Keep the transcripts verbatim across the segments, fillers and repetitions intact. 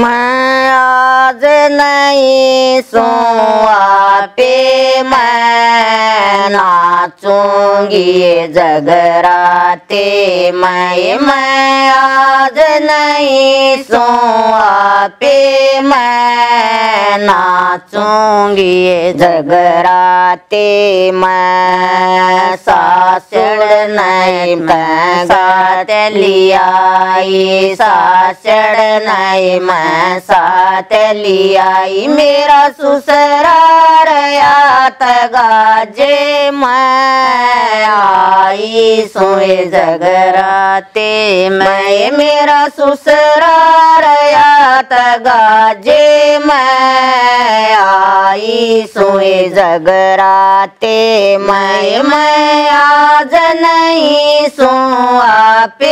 मैं आज नहीं सोआ पे मैं नाचूंगी जगराते मैं मैं आज नहीं सोआ पे मैं नाचूंगी जगराते मैं सासड़ नहीं मैं साथ लियाई सासड़ नहीं मैं साथ लियाई मेरा ससुराल यात गाजे मैं आई सोए जगराते मैं मेरा ससुराल यात गाजे मैं आई सोए जगराते मैं मैं आज नहीं सोआ पे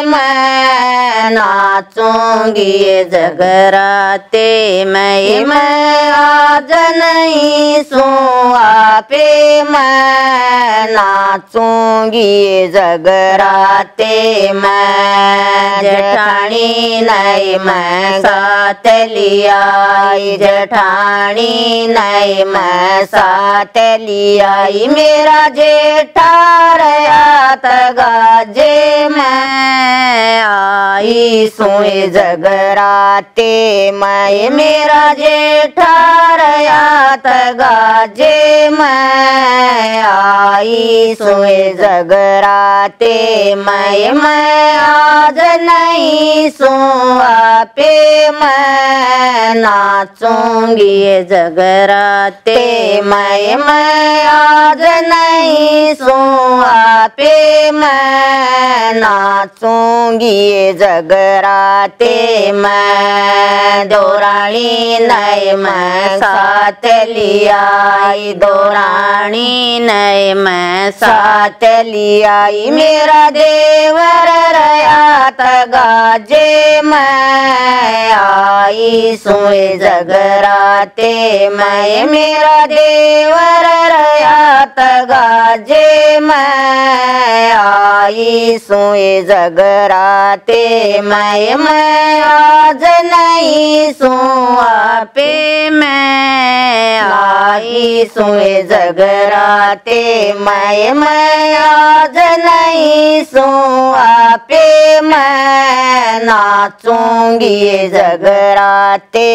मैं नाचूंगी जगराते मैं मैं आज नहीं सोआ पे मैं नाचूंगी जगराते मैं जेठानी नहीं मैं साथ लियाई जेठानी नहीं मैं साथ लियाई मेरा जेठार यात गाजे मैं आई सोए जगराते मैं मेरा जेठार यात गाजे मैं आई सोए जगराते मैं मैं आज नहीं सोआ पे मैं नाचूंगी जगराते मैं मैं आज नहीं सोआ पे मैं नाचूंगी जगराते मैं दौरानी नहीं मैं साथ लियाई दौरानी नहीं मैं साथ लियाई मेरा देवर रयात गाजे मैं आई सोए जगराते मैं मेरा देवर रयात गाजे मैं आई सोए जगराते मैं मैं आज नहीं सोआ पे मैं आई सोए जगराते मैं मैं आज नहीं सोआ पे मैं नाचूंगी जगराते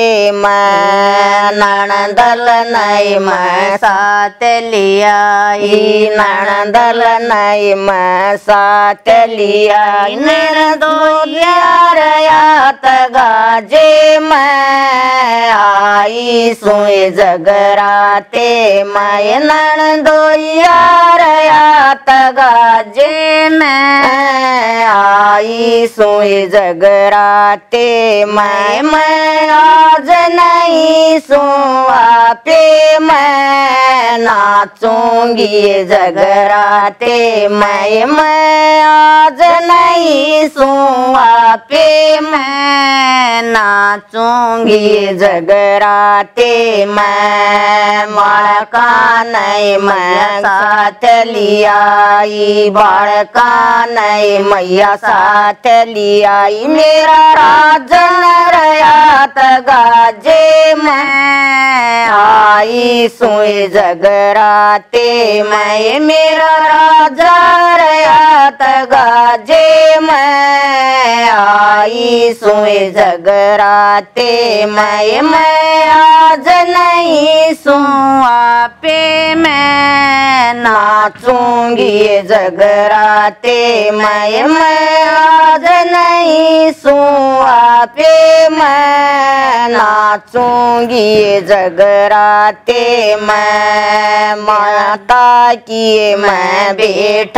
मैं नणदल नहीं मैं साथ लियाई नणदल नहीं मैं साथ लियाई मेरा दो यार यात गाजे मैं आई सोए जगराते मैं नणदो यार यात गाजे मैं आई सोए जगराते मैं मैं आज नहीं सोआ पे मैं नाचूंगी जगराते मैं मैं आज नहीं सोआ पे मैं नाचूंगी जगराते मैं बालका नहीं मैं साथ लियाई बालका नहीं मैया साथ लियाई मेरा राजन रयात गाजे मैं आई सोए जगराते मैं मेरा राजा रयात गाजे मैं आई सोए जगराते मैं मैं आज नहीं सोआ पे मैं नाचूंगी जगराते मैं मैं आज नहीं सोआ पे मैं नाचूंगी जगराते मैं माता की मैं बैठ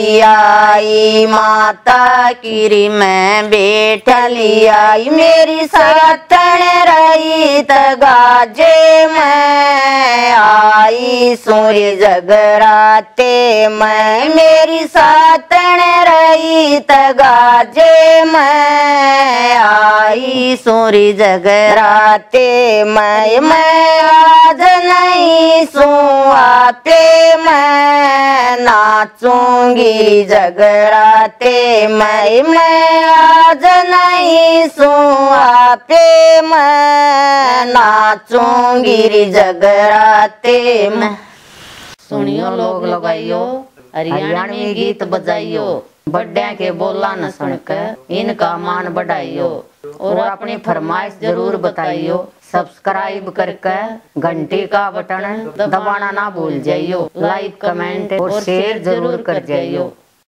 लियाई माता की मैं बैठ लियाई मेरी साथन रही गाजे मैं आई सोए जगराते मैं मेरी साथन रही गीत गाजे मैं आई सोरी जगराते मैं मैं आज नहीं सुआ पे मैं नाचूंगी जगराते मैं मैं आज नहीं सुआ पे मैं नाचूंगी जगराते मैं। सुनियो लोग लगाइयो हरियाणवी गीत बजाइयो बड्डे के बोला न सुनकर इनका मान बढ़ाइयो और अपनी फरमाइश जरूर बताइयो। सब्सक्राइब करके घंटी का बटन दबाना ना भूल जाइयो। लाइक कमेंट और शेयर जरूर कर जाइयो।